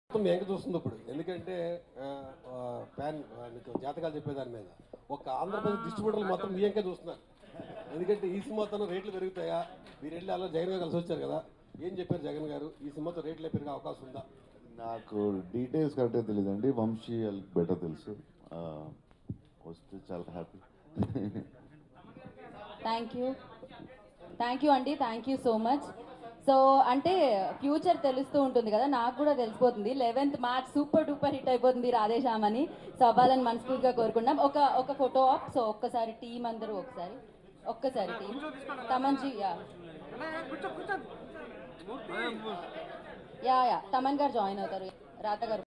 మొత్తం మీ ఎంక చూస్తుంది ఇప్పుడు. ఎందుకంటే ప్యాన్ మీకు జాతకాలు చెప్పేదాని మీద ఒక ఆంధ్రప్రదేశ్ డిస్ట్రిబ్యూటర్లు మాత్రం మీ ఎంకే చూస్తున్నారు. ఎందుకంటే ఈ సినిమాతో రేట్లు పెరుగుతాయా, మీరు వెళ్ళి అలా జగన్ గారు కలిసి వచ్చారు కదా, ఏం చెప్పారు జగన్ గారు? ఈ సినిమాతో రేట్లు పెరిగే అవకాశం ఉందా? నాకు డీటెయిల్స్ కరెక్ట్గా తెలియదండి. వంశీ వాళ్ళకి బెటర్ తెలుసు. వస్తే చాలా హ్యాపీ. థ్యాంక్ యూ అండి, thank you so much. So అంటే ఫ్యూచర్ తెలుస్తూ ఉంటుంది కదా, నాకు కూడా తెలిసిపోతుంది. 11th March super duper hit అయిపోతుంది రాధేశ్యామ్ అని. సో అవ్వాలని మనస్ఫూర్తిగా కోరుకున్నాం. ఒక ఫోటో ఆఫ్. సో ఒక్కసారి టీం అందరూ ఒక్కసారి టీం తమన్జీ యా తమన్ గారు జాయిన్ అవుతారు, రాధ గారు.